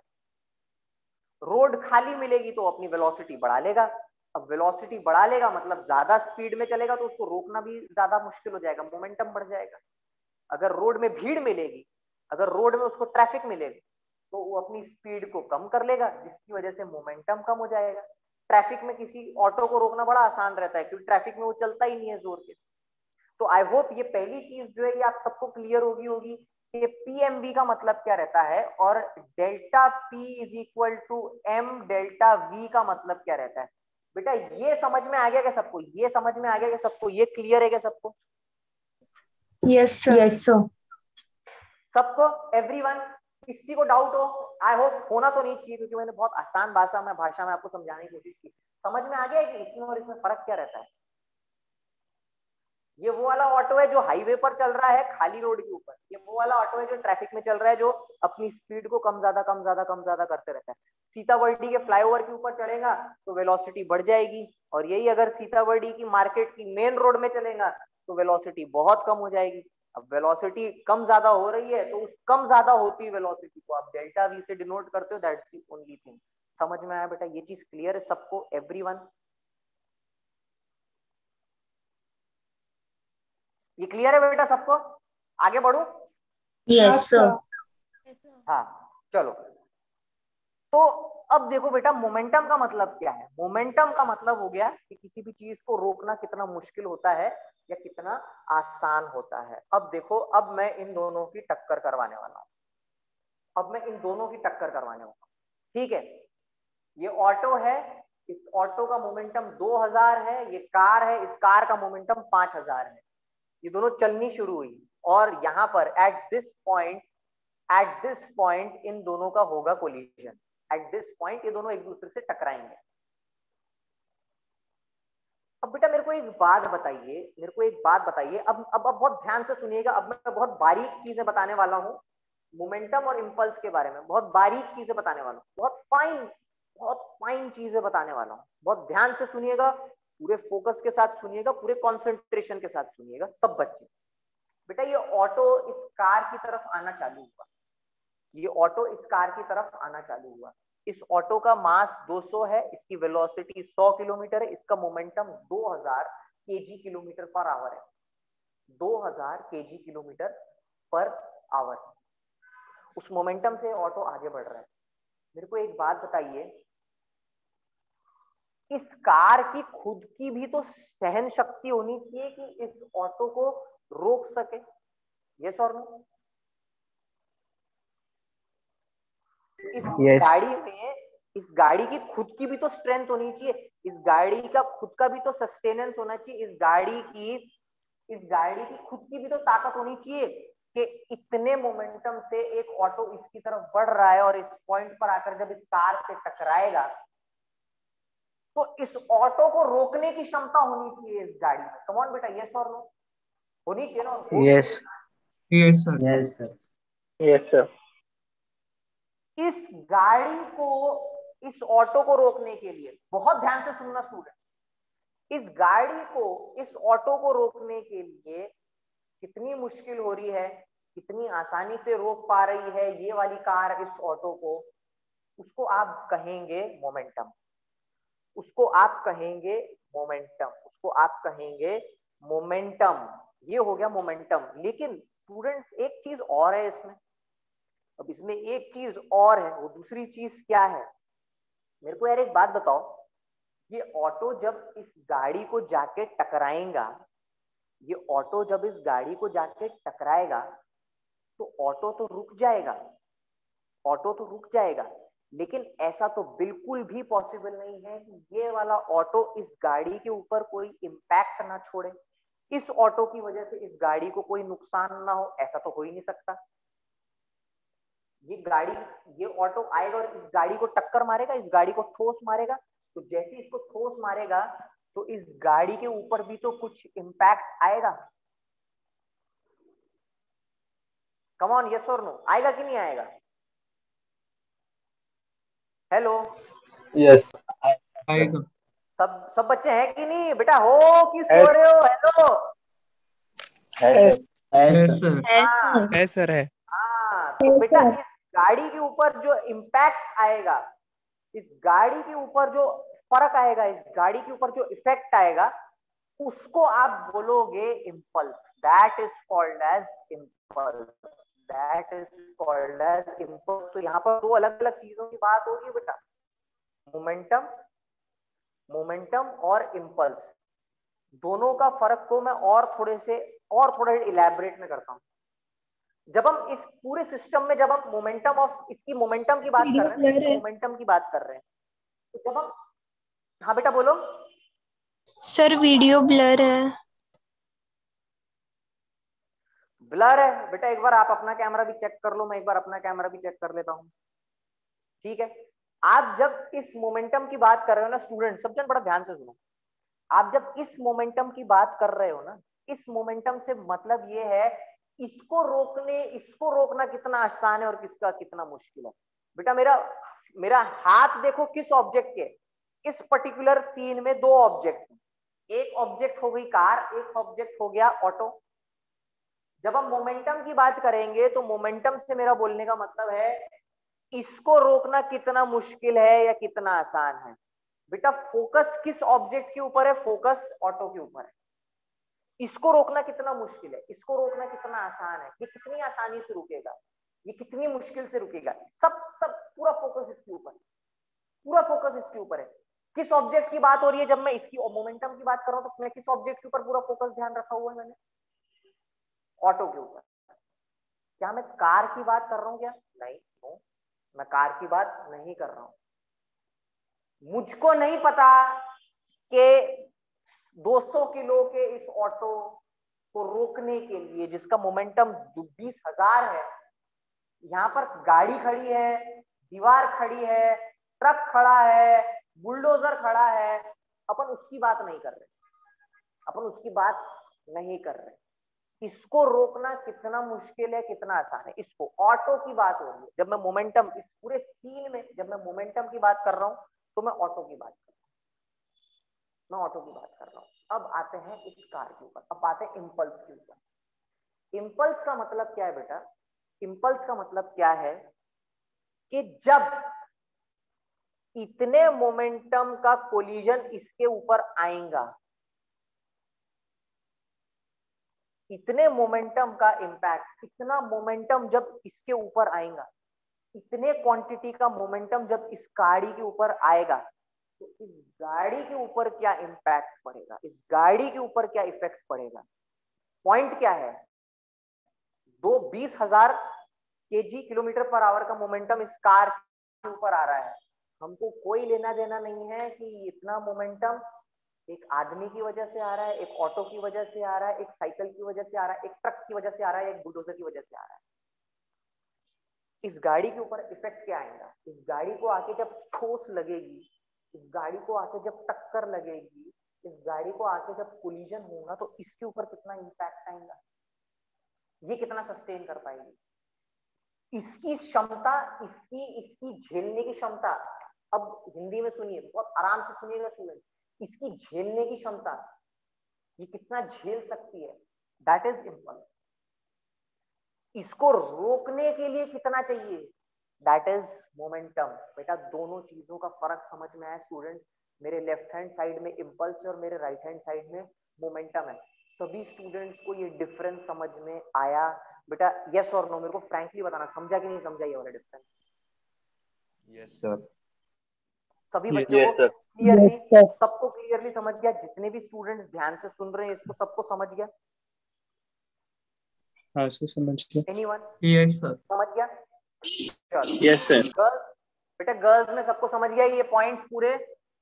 Speaker 1: रोड खाली मिलेगी तो अपनी वेलोसिटी बढ़ा लेगा। अब वेलोसिटी बढ़ा लेगा मतलब ज्यादा स्पीड में चलेगा तो उसको रोकना भी ज्यादा मुश्किल हो जाएगा, मोमेंटम बढ़ जाएगा। अगर रोड में भीड़ मिलेगी, अगर रोड में उसको ट्रैफिक मिलेगा तो वो अपनी स्पीड को कम कर लेगा, जिसकी वजह से मोमेंटम कम हो जाएगा। ट्रैफिक में किसी ऑटो को रोकना बड़ा आसान रहता है क्योंकि ट्रैफिक में वो चलता ही नहीं है जोर के। तो आई होप ये पहली चीज जो है ये आप सबको क्लियर होगी होगी कि पीएमवी का मतलब क्या रहता है और delta P is equal to M delta V का मतलब क्या रहता है। बेटा ये समझ में आ गया क्या सबको? ये समझ में आ गया क्या सबको? ये क्लियर है क्या सबको?
Speaker 3: Yes sir. Yes sir.
Speaker 1: सबको, एवरीवन? किसी को डाउट हो? आई होप होना तो नहीं चाहिए क्योंकि मैंने बहुत आसान भाषा में भाषा में आपको समझाने की कोशिश की। समझ में आ गया कि इसमें और इसमें फर्क क्या रहता है? ये वो वाला ऑटो है जो हाईवे पर चल रहा है खाली रोड के ऊपर, ये वो वाला ऑटो है जो ट्रैफिक में चल रहा है, जो अपनी स्पीड को कम ज्यादा कम ज्यादा कम ज्यादा करते रहता है। सीताबर्डी के फ्लाईओवर के ऊपर चढ़ेगा तो वेलोसिटी बढ़ जाएगी, और यही अगर सीताबर्डी की मार्केट की मेन रोड में चलेगा तो वेलोसिटी बहुत कम हो जाएगी। अब वेलोसिटी कम ज्यादा हो रही है तो उस कम ज्यादा होती वेलोसिटी को आप डेल्टा वी से डिनोट करते हो। That's the only thing. समझ में आया बेटा? ये चीज क्लियर है सबको, एवरीवन? ये क्लियर है बेटा सबको? आगे बढ़ू?
Speaker 3: Yes sir.
Speaker 1: हाँ चलो। तो अब देखो बेटा मोमेंटम का मतलब क्या है। मोमेंटम का मतलब हो गया कि किसी भी चीज को रोकना कितना मुश्किल होता है या कितना आसान होता है। अब देखो, अब मैं इन दोनों की टक्कर करवाने वाला हूं। अब मैं इन दोनों की टक्कर करवाने वाला हूं। ठीक है, ये ऑटो है, इस ऑटो का मोमेंटम दो हज़ार है। ये कार है, इस कार का मोमेंटम पांच हज़ार है। ये दोनों चलनी शुरू हुई और यहां पर at this point at this point इन दोनों का होगा कोलिजन। एट दिस पॉइंट ये दोनों एक दूसरे से टकराएंगे। अब बेटा मेरे को एक बात बताइए, मेरे को एक बात बताइए, अब अब अब बहुत ध्यान से सुनिएगा। अब मैं बहुत बारीक चीजें बताने वाला हूँ मोमेंटम और इंपल्स के बारे में। बहुत बारीक चीजें बताने वाला हूँ, बहुत फाइन बहुत फाइन चीजें बताने वाला हूँ। बहुत ध्यान से सुनिएगा, पूरे फोकस के साथ सुनिएगा, पूरे कॉन्सेंट्रेशन के साथ सुनिएगा सब बच्चे। बेटा ये ऑटो इस कार की तरफ आना चालू हुआ, ये ऑटो इस कार की तरफ आना चालू हुआ। इस ऑटो का मास दो सौ है, इसकी वेलोसिटी सौ किलोमीटर है, इसका मोमेंटम दो हज़ार केजी किलोमीटर पर आवर है, दो हज़ार केजी किलोमीटर पर आवर। उस मोमेंटम से ऑटो आगे बढ़ रहा है। मेरे को एक बात बताइए, इस कार की खुद की भी तो सहन शक्ति होनी चाहिए कि इस ऑटो को रोक सके, यस और नो? इस
Speaker 2: Yes.
Speaker 1: गाड़ी में, इस गाड़ी की खुद की भी तो स्ट्रेंथ होनी चाहिए, इस गाड़ी का खुद का भी तो सस्टेनेंस होना चाहिए, इस गाड़ी की इस गाड़ी की खुद की भी तो ताकत होनी चाहिए कि इतने मोमेंटम से एक ऑटो इसकी तरफ बढ़ रहा है और इस पॉइंट पर आकर जब इस कार से टकराएगा तो इस ऑटो को रोकने की क्षमता होनी चाहिए इस गाड़ी में। कम ऑन बेटा, यस और नो? होनी चाहिए ना?
Speaker 2: Yes.
Speaker 4: Yes, sir.
Speaker 2: Yes, sir. Yes, sir.
Speaker 1: इस गाड़ी को, इस ऑटो को रोकने के लिए, बहुत ध्यान से सुनना स्टूडेंट, इस गाड़ी को, इस ऑटो को रोकने के लिए कितनी मुश्किल हो रही है, कितनी आसानी से रोक पा रही है ये वाली कार इस ऑटो को, उसको आप कहेंगे मोमेंटम, उसको आप कहेंगे मोमेंटम, उसको आप कहेंगे मोमेंटम। ये हो गया मोमेंटम। लेकिन स्टूडेंट्स एक चीज और है इसमें, अब इसमें एक चीज और है, वो दूसरी चीज क्या है? मेरे को यार एक बात बताओ, ये ऑटो जब इस गाड़ी को जाके टकराएगा, ये ऑटो जब इस गाड़ी को जाके टकराएगा तो ऑटो तो रुक जाएगा, ऑटो तो रुक जाएगा, लेकिन ऐसा तो बिल्कुल भी पॉसिबल नहीं है कि ये वाला ऑटो इस गाड़ी के ऊपर कोई इम्पैक्ट ना छोड़े, इस ऑटो की वजह से इस गाड़ी को कोई नुकसान ना हो, ऐसा तो हो ही नहीं सकता। ये गाड़ी, ये ऑटो आएगा और इस गाड़ी को टक्कर मारेगा, इस गाड़ी को ठोस मारेगा, तो जैसे इसको ठोस मारेगा तो इस गाड़ी के ऊपर भी तो कुछ इम्पैक्ट आएगा। कम ऑन, यस और नो? आएगा कि नहीं आएगा? Hello,
Speaker 2: Yes.
Speaker 4: आएगा।
Speaker 1: सब सब बच्चे हैं कि नहीं बेटा? हो कि सो रहे हो? Hello,
Speaker 2: Yes, sir.
Speaker 4: Yes,
Speaker 2: Yes, sir.
Speaker 4: sir.
Speaker 1: हाँ
Speaker 3: है
Speaker 4: सर है।
Speaker 1: हाँ, तो बेटा इस गाड़ी के ऊपर जो इम्पैक्ट आएगा, इस गाड़ी के ऊपर जो फर्क आएगा, इस गाड़ी के ऊपर जो इफेक्ट आएगा, उसको आप बोलोगे impulse. That is called as impulse, that is called as impulse. तो यहाँ पर दो अलग अलग चीजों की बात हो रही है बेटा, मोमेंटम, मोमेंटम और इम्पल्स, दोनों का फर्क को मैं और थोड़े से और थोड़ा इलैबोरेट में करता हूं। जब हम इस पूरे सिस्टम में, जब हम मोमेंटम ऑफ, इसकी मोमेंटम की बात कर रहे हैं, मोमेंटम की बात कर रहे हैं, तो जब हम, हाँ बेटा बोलो।
Speaker 3: सर वीडियो ब्लर है।
Speaker 1: ब्लर है बेटा? एक बार आप अपना कैमरा भी चेक कर लो, मैं एक बार अपना कैमरा भी चेक कर लेता हूँ। ठीक है, आप जब इस मोमेंटम की बात कर रहे हो ना स्टूडेंट, सब जन बड़ा ध्यान से सुनो, आप जब इस मोमेंटम की बात कर रहे हो ना, इस मोमेंटम से मतलब ये है, इसको रोकने, इसको रोकना कितना आसान है और किसका कितना मुश्किल है। बेटा मेरा मेरा हाथ देखो किस ऑब्जेक्ट के, इस पर्टिकुलर सीन में दो ऑब्जेक्ट, एक ऑब्जेक्ट हो गई कार, एक ऑब्जेक्ट हो गया ऑटो। जब हम मोमेंटम की बात करेंगे तो मोमेंटम से मेरा बोलने का मतलब है इसको रोकना कितना मुश्किल है या कितना आसान है। बेटा फोकस किस ऑब्जेक्ट के ऊपर है? फोकस ऑटो के ऊपर है। इसको रोकना कितना मुश्किल है, इसको रोकना कितना आसान है, ये कितनी आसानी से रुकेगा, ये कितनी मुश्किल से रुकेगा, सब सब पूरा फोकस इसके ऊपर, पूरा फोकस इसके ऊपर है। किस ऑब्जेक्ट की बात हो रही है? जब मैं इसकी मोमेंटम की बात कर रहा हूं तो मैं किस ऑब्जेक्ट के ऊपर पूरा फोकस ध्यान रखा हुआ है? मैंने ऑटो के ऊपर। क्या मैं कार की बात कर रहा हूं क्या? नहीं, no, मैं कार की बात नहीं कर रहा हूं। मुझको नहीं पता कि दो सौ किलो के इस ऑटो को रोकने के लिए, जिसका मोमेंटम बीस हजार है, यहाँ पर गाड़ी खड़ी है, दीवार खड़ी है, ट्रक खड़ा है, बुलडोजर खड़ा है, अपन उसकी बात नहीं कर रहे, अपन उसकी बात नहीं कर रहे। इसको रोकना कितना मुश्किल है, कितना आसान है, इसको ऑटो की बात हो रही है। जब मैं मोमेंटम, इस पूरे सीन में जब मैं मोमेंटम की बात कर रहा हूं तो मैं ऑटो की बात कर रहा हूं, मैं ऑटो की बात कर रहा हूं। अब आते हैं इस कार के ऊपर, अब आते हैं इम्पल्स के ऊपर। इम्पल्स का मतलब क्या है बेटा? इम्पल्स का मतलब क्या है कि जब इतने मोमेंटम का कोलिजन इसके ऊपर आएगा, इतने मोमेंटम का इम्पैक्ट, इतना मोमेंटम जब इसके ऊपर आएगा, इतने क्वांटिटी का मोमेंटम जब इस गाड़ी के ऊपर आएगा, तो इस गाड़ी के ऊपर क्या इम्पैक्ट पड़ेगा, इस गाड़ी के ऊपर क्या इफेक्ट पड़ेगा। पॉइंट क्या है, दो बीस हजार K G kilometre per hour का मोमेंटम इस कार के ऊपर आ रहा है। हमको कोई लेना देना नहीं है कि इतना मोमेंटम एक आदमी की वजह से आ रहा है, एक ऑटो की वजह से आ रहा है, एक साइकिल की वजह से आ रहा है, एक ट्रक की वजह से आ रहा है, एक बुलडोजर की वजह से आ रहा है। इस गाड़ी के ऊपर इफेक्ट क्या आएगा, इस गाड़ी को आके जब ठोस लगेगी, इस गाड़ी को आके जब टक्कर लगेगी, इस गाड़ी को आके जब कोलिजन होगा, तो इसके ऊपर कितना इम्पैक्ट आएगा, ये कितना सस्टेन कर पाएगी, इसकी क्षमता, इसकी इसकी झेलने की क्षमता। अब हिंदी में सुनिए, बहुत आराम से सुनिएगा स्टूडेंट, इसकी झेलने की क्षमता, ये कितना झेल सकती है, दैट इज इम्पल्स। इसको रोकने के लिए कितना चाहिए, दैट इज मोमेंटम। बेटा दोनों चीजों का फर्क समझ में आया स्टूडेंट, मेरे लेफ्ट हैंड साइड में इम्पल्स है और मेरे राइट हैंड साइड में मोमेंटम है। सभी स्टूडेंट्स को ये डिफरेंस समझ में आया बेटा, यस और नो, मेरे को फ्रैंकली बताना, समझा कि नहीं समझा ये वाला डिफरेंस।
Speaker 2: Yes sir.
Speaker 1: सभी बच्चों को क्लियरली, सबको क्लियरली समझ गया, जितने भी स्टूडेंट्स ध्यान से सुन रहे हैं इसको सबको समझ गया।
Speaker 4: हाँ सर समझ गया।
Speaker 1: एनीवन?
Speaker 4: Yes sir.
Speaker 1: समझ गया, चलो।
Speaker 2: Yes sir.
Speaker 1: गर्ल्स, बेटा गर्ल्स में सबको समझ गया ये पॉइंट्स पूरे?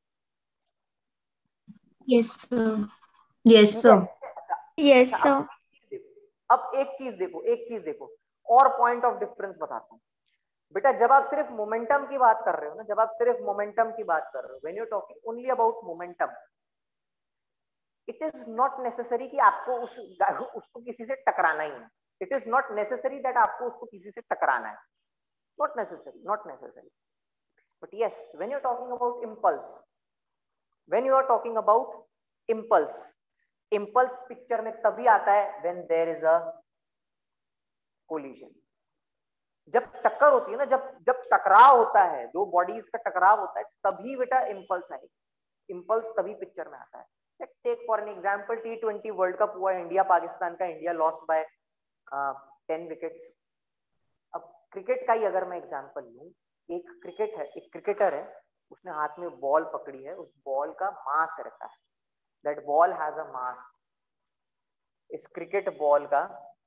Speaker 3: Yes sir. Yes sir.
Speaker 1: Yes sir. अब एक चीज देखो, एक चीज देखो और पॉइंट ऑफ डिफरेंस बताता हूँ बेटा। जब आप सिर्फ मोमेंटम की बात कर रहे हो ना, जब आप सिर्फ मोमेंटम की बात कर रहे हो, when you are talking only about momentum, it is not necessary कि आपको उस उसको किसी से टकराना ही है। It is not necessary that आपको उसको किसी से टकराना है, not necessary, not necessary. But yes, when you are talking about impulse, when you are talking about impulse, impulse picture में तभी आता है when there is a collision. जब टक्कर होती है ना, जब जब टकराव होता है, दो बॉडीज का टकराव होता है, तभी बेटा इम्पल्स आएगी, इम्पल्स तभी पिक्चर में आता है। Let's take for an example, T twenty world cup हुआ इंडिया पाकिस्तान का, India lost by ten wickets. अब क्रिकेट का ही अगर मैं एग्जांपल लूं, एक क्रिकेट है, एक क्रिकेटर है, उसने हाथ में बॉल पकड़ी है, उस बॉल का मास रहता है, that ball has a mass. इस क्रिकेट बॉल का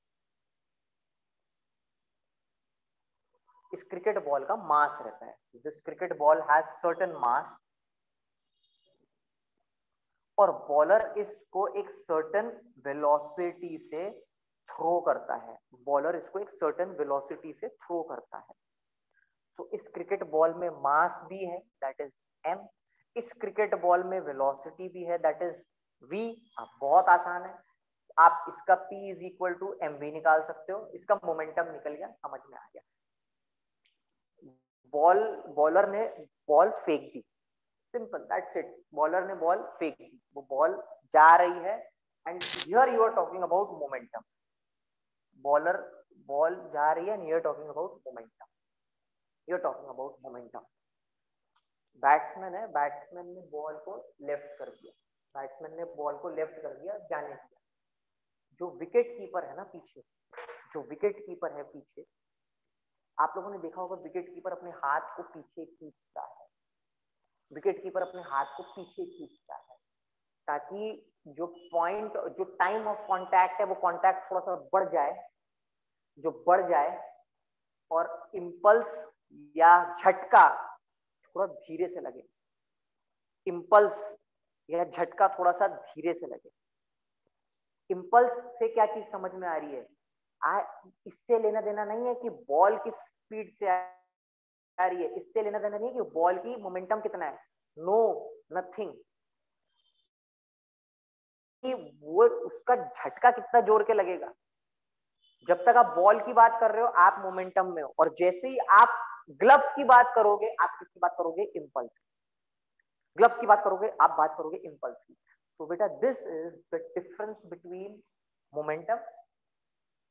Speaker 1: इस क्रिकेट बॉल का मास रहता है, this cricket ball has certain mass, और बॉलर इसको एक सर्टेन वेलोसिटी से थ्रो करता है, बॉलर इसको एक सर्टेन वेलोसिटी से थ्रो करता है। तो इस क्रिकेट बॉल में मास भी है, दैट इज m, इस क्रिकेट बॉल में वेलोसिटी भी है, दैट इज v। अब बहुत आसान है, आप इसका p is equal to M V निकाल सकते हो, इसका मोमेंटम निकल गया, समझ में आ गया। बॉल बॉलर ने बॉल फेंक दी, सिंपल, दैट्स इट, बॉलर ने बॉल फेंक दी, वो बॉल जा रही है, and here you are talking about momentum. Bowler ball जा रही है and you are talking about momentum, you are talking about momentum. Batsman है, बैट्समैन ने बॉल को लेफ्ट कर दिया, बैट्समैन ने बॉल को लेफ्ट कर दिया, जाने दिया। जो विकेट कीपर है ना पीछे, जो विकेट कीपर है पीछे, आप लोगों ने देखा होगा विकेट कीपर अपने हाथ को पीछे खींचता है, विकेट कीपर अपने हाथ को पीछे खींचता है ताकि जो पॉइंट, जो टाइम ऑफ कांटेक्ट है, वो कांटेक्ट थोड़ा सा बढ़ जाए, जो बढ़ जाए, और इंपल्स या झटका थोड़ा धीरे से लगे, इंपल्स या झटका थोड़ा सा धीरे से लगे। इंपल्स से क्या चीज समझ में आ रही है, आ, इससे लेना देना नहीं है कि बॉल किस स्पीड से आ रही है, इससे लेना देना नहीं है कि बॉल की मोमेंटम कितना है, नो नथिंग, कि वो उसका झटका कितना जोर के लगेगा। जब तक आप बॉल की बात कर रहे हो आप मोमेंटम में हो, और जैसे ही आप ग्लव्स की बात करोगे आप किसकी बात करोगे, इंपल्स। ग्लव्स की बात करोगे आप बात करोगे इंपल्स की। तो बेटा this is the difference between momentum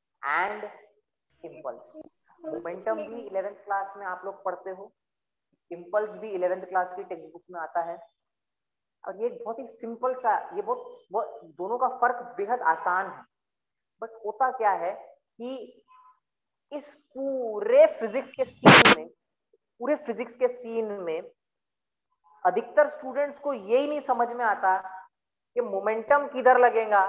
Speaker 1: and impulse. Momentum भी इलेवेंथ क्लास में आप लोग पढ़ते हो, इम्पल्स भी इलेवेंथ क्लास की टेक्स्ट बुक में आता है। और ये बहुत ही सिंपल सा, ये बहुत, बहुत दोनों का फर्क बेहद आसान है। बट होता क्या है कि इस पूरे फिजिक्स के सीन में पूरे फिजिक्स के सीन में अधिकतर स्टूडेंट्स को यही नहीं समझ में आता कि मोमेंटम किधर लगेगा,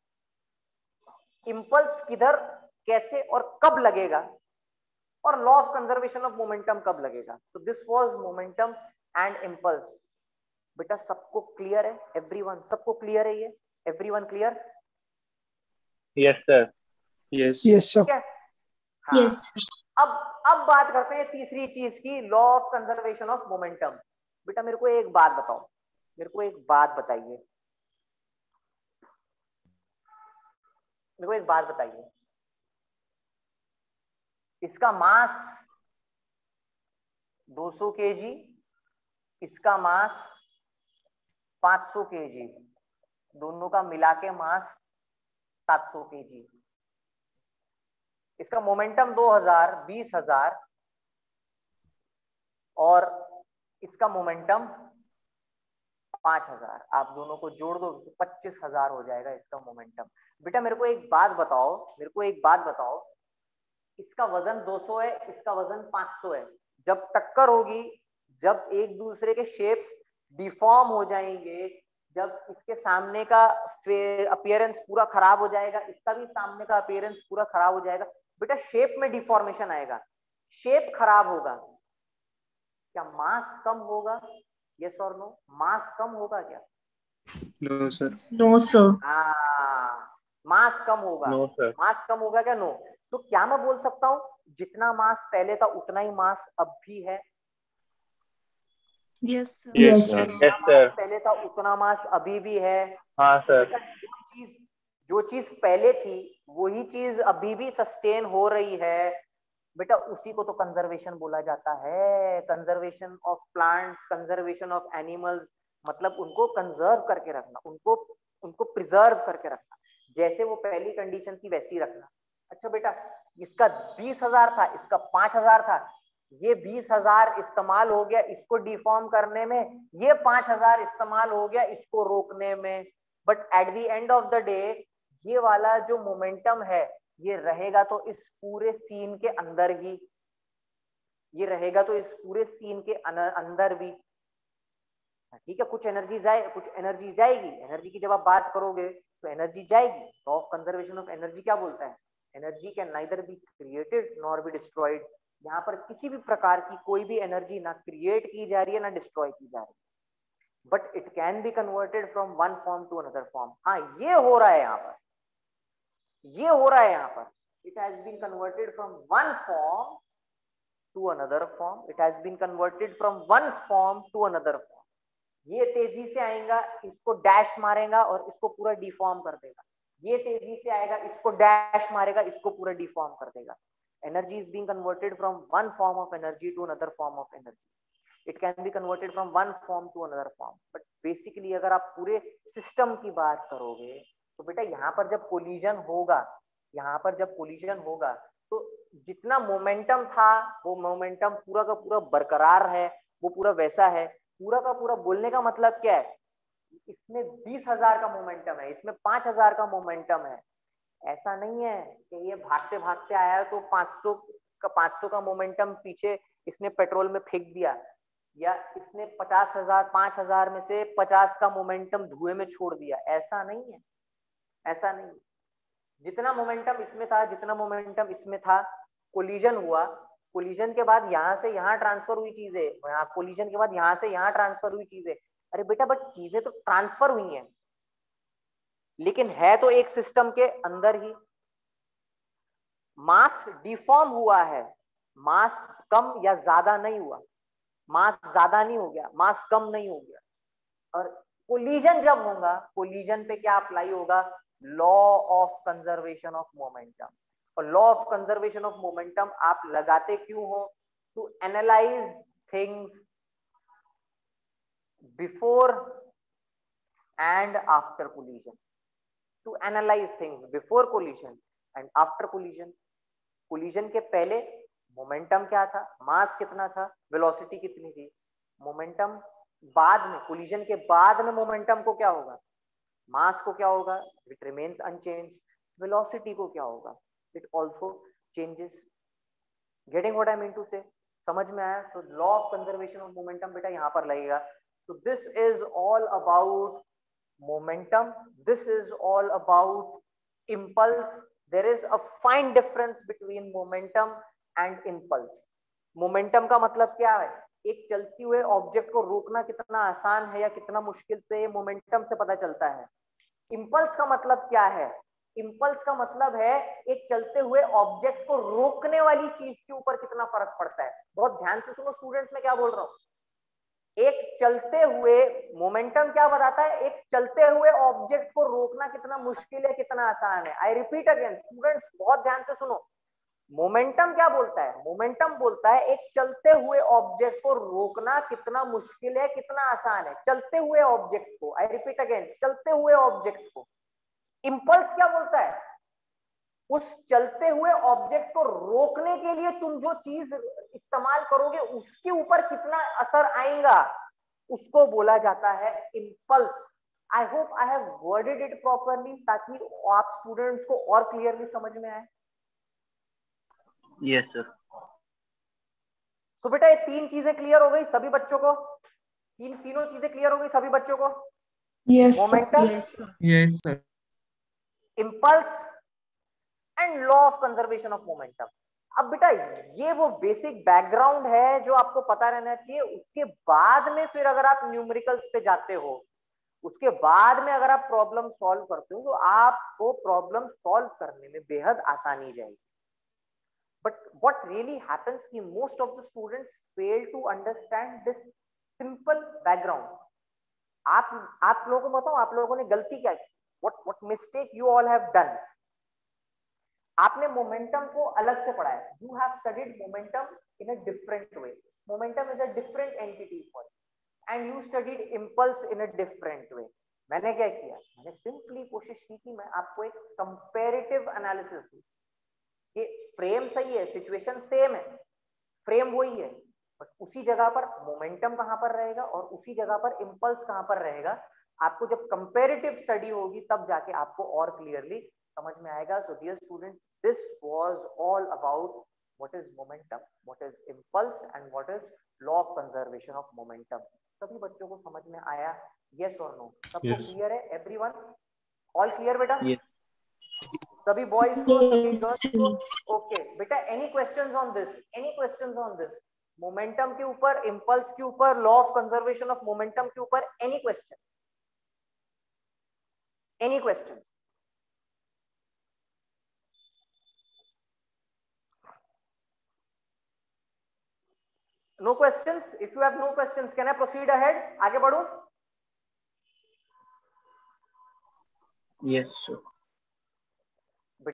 Speaker 1: इंपल्स किधर, कैसे और कब लगेगा, और law of conservation of momentum कब लगेगा। तो this was momentum and impulse. बेटा सबको क्लियर है? एवरीवन, सबको क्लियर है ये? Everyone clear?
Speaker 2: Yes sir. Yes
Speaker 4: yes sir.
Speaker 1: ठीक है। हाँ।
Speaker 3: Yes.
Speaker 1: अब अब बात करते हैं तीसरी चीज की, law of conservation of momentum. बेटा मेरे को एक बात बताओ, मेरे को एक बात बताइए मेरे को एक बात बताइए इसका मास दो सौ केजी, इसका मास पाँच सौ केजी, दोनों का मिला के मास सात सौ केजी। इसका मोमेंटम दो हजार, बीस हजार, और इसका मोमेंटम पांच हजार। आप दोनों को जोड़ दो तो पच्चीस हजार हो जाएगा इसका मोमेंटम। बेटा मेरे को एक बात बताओ मेरे को एक बात बताओ इसका वजन दो सौ है, इसका वजन पाँच सौ है। जब टक्कर होगी, जब एक दूसरे के शेप्स डिफॉर्म हो जाएंगे, जब इसके सामने का अपीयरेंस पूरा खराब हो जाएगा, इसका भी सामने का अपीयरेंस पूरा खराब हो जाएगा। बेटा शेप में डिफॉर्मेशन आएगा, शेप खराब होगा, क्या मास कम होगा? यस और नो? मास कम होगा क्या?
Speaker 2: No sir.
Speaker 3: No, sir.
Speaker 1: हाँ, मास कम होगा।
Speaker 2: No sir.
Speaker 1: मास कम होगा क्या? नो। तो क्या मैं बोल सकता हूँ जितना मास पहले था उतना ही मास अब भी है?
Speaker 3: Yes, sir.
Speaker 2: Yes
Speaker 3: Yes,
Speaker 2: sir.
Speaker 3: sir.
Speaker 2: Yes sir.
Speaker 1: पहले था उतना मास अभी भी है।
Speaker 2: हाँ
Speaker 1: तो
Speaker 2: सर।
Speaker 1: बेटा जो चीज जो चीज पहले थी वही चीज अभी भी सस्टेन हो रही है। बेटा उसी को तो कंजर्वेशन बोला जाता है। Conservation of plants, conservation of animals, मतलब उनको कंजर्व करके रखना, उनको उनको प्रिजर्व करके रखना, जैसे वो पहली कंडीशन थी वैसी रखना। अच्छा बेटा इसका बीस हजार था, इसका पांच हजार था, ये बीस हजार इस्तेमाल हो गया इसको डिफॉर्म करने में, ये पांच हजार इस्तेमाल हो गया इसको रोकने में। But at the end of the day ये वाला जो मोमेंटम है ये रहेगा तो इस पूरे सीन के अंदर ही, ये रहेगा तो इस पूरे सीन के अंदर भी। ठीक है, कुछ एनर्जी जाए कुछ एनर्जी जाएगी। एनर्जी की जब आप बात करोगे तो एनर्जी जाएगी। Law of conservation of energy क्या बोलता है? Energy can neither be created nor be destroyed. यहाँ पर किसी भी प्रकार की कोई भी एनर्जी ना क्रिएट की जा रही है ना डिस्ट्रॉय की जा रही है, but it can be converted from one form to another form. हाँ ये हो रहा है यहाँ पर, ये हो रहा है यहाँ पर। It has been converted from one form to another form, it has been converted from one form to another form. ये तेजी से आएगा, इसको डैश मारेगा और इसको पूरा डिफॉर्म कर देगा। ये तेजी से आएगा, इसको डैश मारेगा, इसको पूरा डिफॉर्म कर देगा। Energy is being converted from one form of energy to another form of energy. It can be converted from one form to another form. But basically अगर आप पूरे सिस्टम की बात करोगे तो बेटा यहाँ पर जब कोलिजन होगा, यहाँ पर जब कोलिजन होगा तो जितना मोमेंटम था वो मोमेंटम पूरा का पूरा बरकरार है, वो पूरा वैसा है। पूरा का पूरा बोलने का मतलब क्या है? इसमें बीस हजार का मोमेंटम है, इसमें पांच हजार का मोमेंटम है। ऐसा नहीं है कि ये भागते भागते आया तो पाँच सौ का पाँच सौ का मोमेंटम पीछे इसने पेट्रोल में फेंक दिया, या इसने पचास हजार पांच हजार में से पचास का मोमेंटम धुएं में छोड़ दिया। ऐसा नहीं है, ऐसा नहीं। जितना मोमेंटम इसमें था, जितना मोमेंटम इसमें था, कोलिजन हुआ, कोलिजन के बाद यहाँ से यहाँ ट्रांसफर हुई चीजें, यहाँ कोलिजन के बाद यहाँ से यहाँ ट्रांसफर हुई चीजें। अरे बेटा बट चीजें तो ट्रांसफर हुई हैं, लेकिन है तो एक सिस्टम के अंदर ही। मास डिफॉर्म हुआ है, मास कम या ज्यादा नहीं हुआ, मास ज्यादा नहीं हो गया, मास कम नहीं हो गया। और कोलिजन जब होगा, कोलिजन पे क्या अप्लाई होगा? Law of conservation of momentum. और law of conservation of momentum आप लगाते क्यों हो? To analyse things before and after collision, to analyse things before collision and after collision. Collision के पहले मोमेंटम क्या था, मास कितना था, वेलोसिटी कितनी थी। मोमेंटम बाद में, कोलिजन के बाद में मोमेंटम को क्या होगा, मास को क्या होगा, इट रिमेन्स अनचेंज। वेलोसिटी को क्या होगा, it also changes. Getting what I mean to say, समझ में आया? तो law of conservation of momentum बेटा यहाँ पर लगेगा। तो this is all about momentum, this is all about impulse. There is a fine difference between momentum and impulse. momentum का मतलब क्या है, एक चलती हुए ऑब्जेक्ट को रोकना कितना आसान है या कितना मुश्किल से मोमेंटम से पता चलता है। impulse का मतलब क्या है, impulse का मतलब है एक चलते हुए ऑब्जेक्ट को रोकने वाली चीज के ऊपर कितना फर्क पड़ता है। बहुत ध्यान से सुनो स्टूडेंट्स, मैं क्या बोल रहा हूँ। एक चलते हुए, मोमेंटम क्या बताता है, एक चलते हुए ऑब्जेक्ट को रोकना कितना मुश्किल है कितना आसान है। आई रिपीट अगेन स्टूडेंट्स, बहुत ध्यान से सुनो। मोमेंटम क्या बोलता है, मोमेंटम बोलता है एक चलते हुए ऑब्जेक्ट को रोकना कितना मुश्किल है कितना आसान है, चलते हुए ऑब्जेक्ट को। आई रिपीट अगेन, चलते हुए ऑब्जेक्ट को। इंपल्स क्या बोलता है, उस चलते हुए ऑब्जेक्ट को रोकने के लिए तुम जो चीज इस्तेमाल करोगे उसके ऊपर कितना असर आएगा, उसको बोला जाता है impulse. I hope I have worded it properly, ताकि आप स्टूडेंट्स को और क्लियरली समझ में आए।
Speaker 2: Yes sir.
Speaker 1: तो बेटा ये तीन चीजें क्लियर हो गई सभी बच्चों को, तीन तीनों चीजें क्लियर हो गई सभी बच्चों को।
Speaker 3: Yes, sir.
Speaker 1: Momentum,
Speaker 3: Yes, sir.
Speaker 4: Yes, sir.
Speaker 1: Impulse and law of conservation of momentum. अब बेटा ये वो बेसिक बैकग्राउंड है जो आपको पता रहना चाहिए। उसके बाद में फिर अगर आप न्यूमेरिकल्स पे जाते हो, उसके बाद में अगर आप प्रॉब्लम सॉल्व करते हो तो आपको प्रॉब्लम सॉल्व करने में बेहद आसानी जाएगी। बट व्हाट रियली हैपेंस कि most of the students fail to understand this simple background. आप आप लोगों को बताओ, आप लोगों ने गलती क्या की, what what mistake you all have done. आपने मोमेंटम को अलग से पढ़ा है। You have studied momentum in a different way. Momentum is a different entity for, and you studied impulse in a different way. मैंने क्या किया, मैंने सिंपली कोशिश की कि मैं आपको एक कंपैरेटिव एनालिसिस दूं। ये फ्रेम सही है, सिचुएशन सेम है, फ्रेम वही है, बट उसी जगह पर मोमेंटम कहां पर रहेगा और उसी जगह पर इंपल्स कहां पर रहेगा, आपको जब कंपैरेटिव स्टडी होगी तब जाके आपको और क्लियरली समझ में आएगा। So dear students, this was all about what is momentum, what is impulse and what is law of conservation of momentum. सभी बच्चों को समझ में आया? यस और नो? सबको क्लियर है? एवरीवन ऑल क्लियर बेटा? सभी बॉयज को, सभी
Speaker 3: Yes,
Speaker 1: गर्ल्स को? ओके बेटा, any questions on this? Any questions on this? Momentum के ऊपर, इंपल्स के ऊपर, law of conservation of momentum के ऊपर any question? Any questions? No questions? If you have no questions, can I proceed ahead? आगे बढ़ूं?
Speaker 2: Yes sir.